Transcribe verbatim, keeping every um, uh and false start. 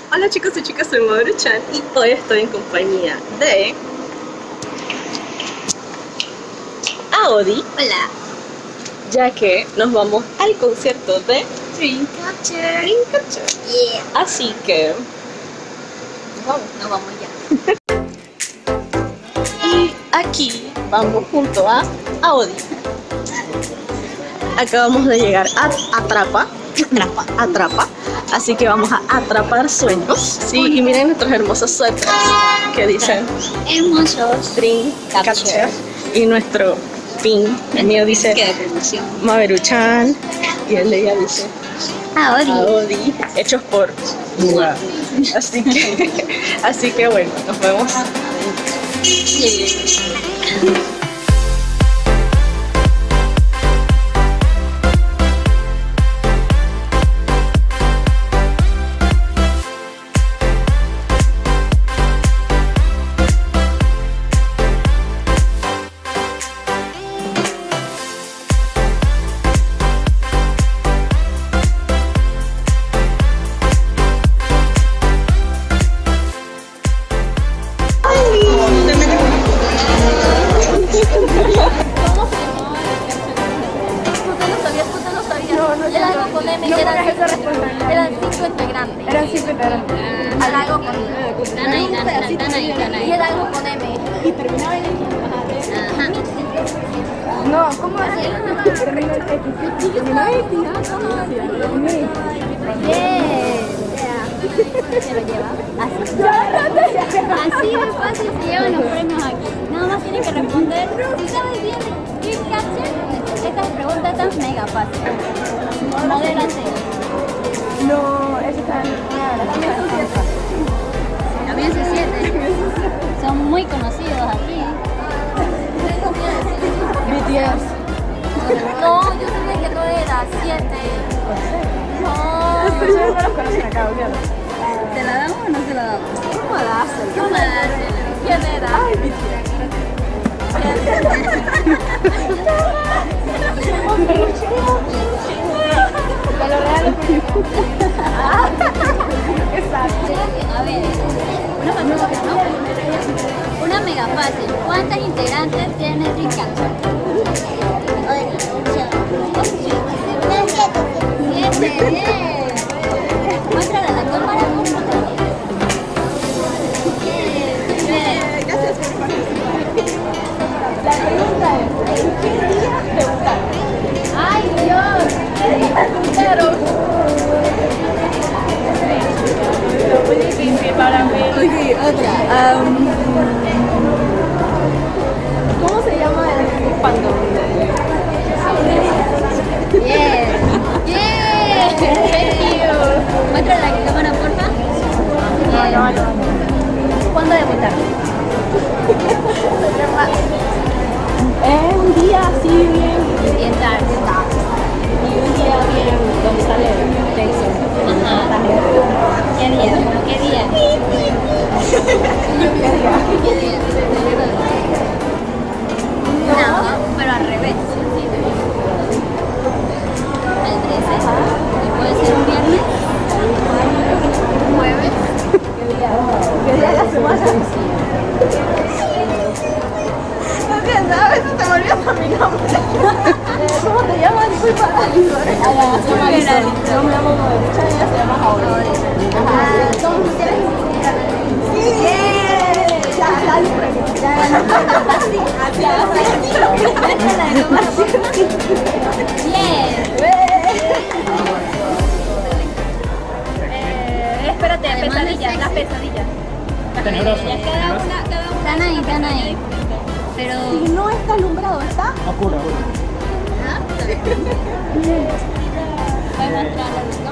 Hola chicos y chicas, soy Maruchan y hoy estoy en compañía de Aodi. Hola. Ya que nos vamos al concierto de Dreamcatcher. Dreamcatcher. Yeah. Así que Vamos, nos vamos ya. y aquí vamos junto a Aodi. Acabamos de llegar a Atrapa. Atrapa, Atrapa. Así que vamos a atrapar sueños. Sí, y miren nuestros hermosos suéteres que dicen Hermosos. Dreamcatcher. Y nuestro pin, el mío dice Qué promoción. Maruchan y el de ella dice Aodi. Aodi, hechos por Buga. Así que, así que bueno, nos vemos. Era algo con M, eran, eran cinco integrantes. Eran cinco integrantes. Era algo con Dana y Dana, Dana y Dana. Y era algo con M. Y terminaba en X. Ajá. No, ¿cómo era? Terminó en X. Terminó en X. Bien. Se lo lleva. Así. Así de fácil se llevan los premios aquí. Nada más tienen que responder. Si sabes bien Dreamcatcher, estas preguntas están mega fáciles. Modérate. No, eso está en También se siente. Son muy conocidos aquí. B T S. No, yo sabía que no era siete. No. Ustedes no los conocen acá, obviamente. ¿Te la damos o no se la damos? ¿Cómo la hacen? ¿Cómo la hacen? ¿Quién era? Ay, B T Te lo regalo por mi Exacto. A ver, una fácil, ¿no? Una mega fácil. ¿Cuántas integrantes tiene Dreamcatcher? Siete, bien. Muéstrala a la cámara. Gracias por participar. La pregunta es, ¿en qué día debutaron? ¡Ay, Dios! Pero muy difícil para mí. Ok, otra. Um, ¿Cómo se llama el fandom? Bien. Bien. Thank you. Muéstrala a la cámara, porfa. Bien. ¿Cuándo debutaron? Es un día así bien Bien tarde. y un día bien donde sale Jason. Ajá. ¿Qué día? ¿Qué día? ¿Qué día? No, pero al revés. El trece. ¿Y puede ser un viernes? ¿Un jueves? ¿Qué día? ¿Qué día de la semana? No entiendo, a veces te me olvida mi nombre. ¿Cómo te llamas? Disculpa. Yo me llamo Maruchan y ella se llama Aodi. Ah, ¿cómo ustedes? ¡Sí! Ya, dale un premio. Ya, así, así, así. Bien. Eh, espérate, pesadillas, las pesadillas. Tenebroso. Cada una, cada una. Están ahí, están ahí. Pero... Si no está alumbrado, ¿está? Oscuro. ¿Ah? Voy a mostrar la luz.